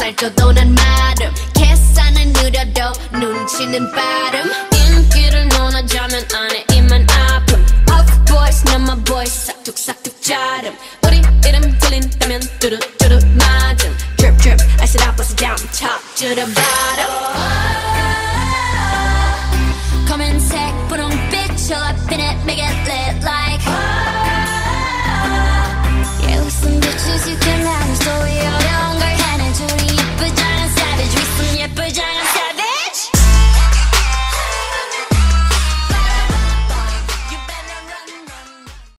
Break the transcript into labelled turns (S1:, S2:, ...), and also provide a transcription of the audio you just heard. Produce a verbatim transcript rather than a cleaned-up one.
S1: 살쪄도 난 마름 계산은 느려도 눈치는 빠름 인기를 논하자면 안에 입만 아픔 Of boys not my boys 싹둑싹둑 자름 우리 이름 들린다면 뚜루뚜루 맞음 Drip drip I said I bust it down top to the bottom